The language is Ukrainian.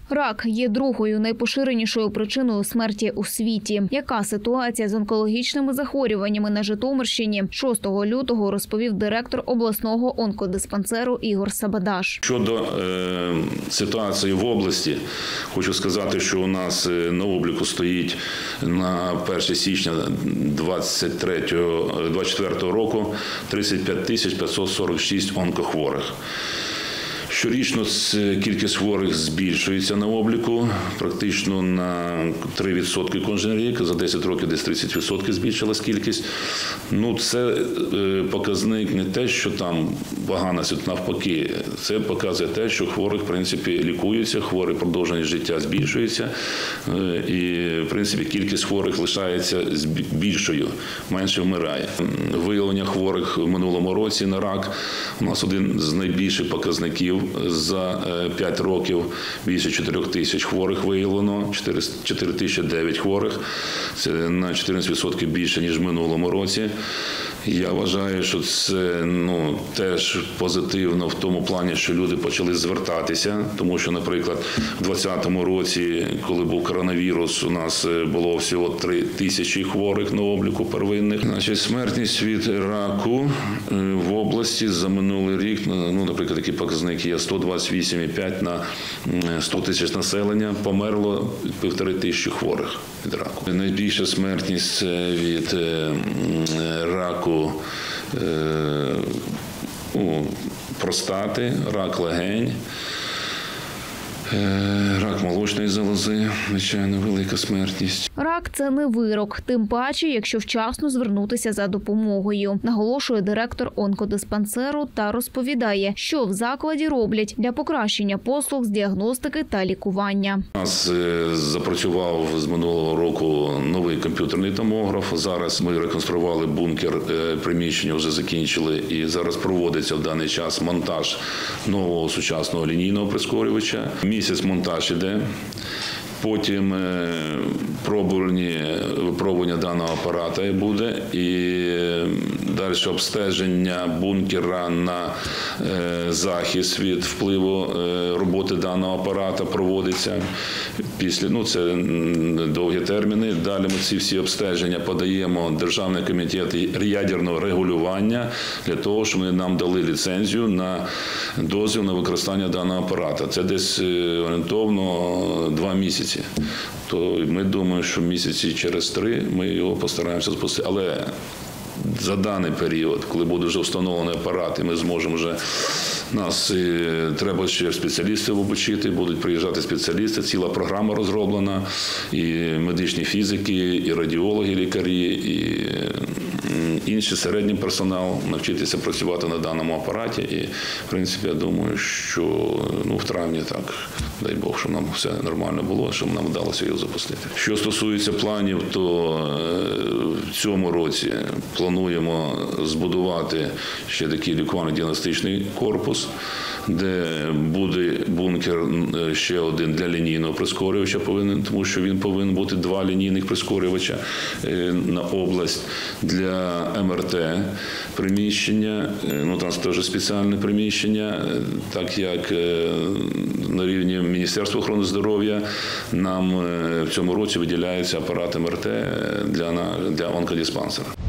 Рак є другою найпоширенішою причиною смерті у світі. Яка ситуація з онкологічними захворюваннями на Житомирщині? 6 лютого розповів директор обласного онкодиспансеру Ігор Сабадаш. Щодо ситуації в області, хочу сказати, що у нас на обліку стоїть на 1 січня 2024 року 35 546 онкохворих. Щорічно кількість хворих збільшується на обліку, практично на 3% кожен рік, за 10 років десь 30% збільшилась кількість. Це показник не те, що там погано, навпаки, це показує те, що хворих, в принципі, лікуються, хворі продовження життя збільшується, і, в принципі, кількість хворих лишається більшою, менше вмирає. Виявлення хворих в минулому році на рак у нас один з найбільших показників. За 5 років більше 4 тисяч хворих виявлено, 4009 хворих. Це на 14% більше, ніж в минулому році. Я вважаю, що це теж позитивно в тому плані, що люди почали звертатися. Тому що, наприклад, в 2020 році, коли був коронавірус, у нас було всього 3 тисячі хворих на обліку первинних. Смертність від раку в області за минулий рік, наприклад, такі показники є 128,5 на 100 тисяч населення, померло 1500 хворих від раку. Найбільша смертність від раку простати, рак легень, рак молочної залози, звичайно, велика смертність. Рак – це не вирок, тим паче, якщо вчасно звернутися за допомогою, наголошує директор онкодиспансеру та розповідає, що в закладі роблять для покращення послуг з діагностики та лікування. У нас запрацював з минулого року новий комп'ютерний томограф. Зараз ми реконструювали бункер, приміщення вже закінчили, і зараз проводиться в даний час монтаж нового сучасного лінійного прискорювача. Місяць монтаж іде. Потім випробування даного апарата буде, і далі обстеження бункера на захист від впливу роботи даного апарата проводиться. Це довгі терміни. Далі ми ці всі обстеження подаємо Державний комітет ядерного регулювання для того, щоб вони нам дали ліцензію на дозвіл на використання даного апарата. Це десь орієнтовно 2 місяці. То ми думаємо, що місяці через 3 ми його постараємося запустити. Але за даний період, коли буде вже встановлений апарат, і ми зможемо вже, треба ще спеціалістів обучити, будуть приїжджати спеціалісти, ціла програма розроблена, і медичні фізики, і радіологи, лікарі, і інший середній персонал навчитися працювати на даному апараті. І, в принципі, я думаю, що в травні так, дай Бог, щоб нам все нормально було, щоб нам вдалося його запустити. Що стосується планів, то в цьому році плануємо збудувати ще такий лікувально-діагностичний корпус, де буде бункер ще один для лінійного прискорювача, тому що він повинен бути 2 лінійних прискорювача на область, для МРТ приміщення, там теж спеціальне приміщення, так як на рівні Міністерства охорони здоров'я нам в цьому році виділяється апарат МРТ для онкодиспансера.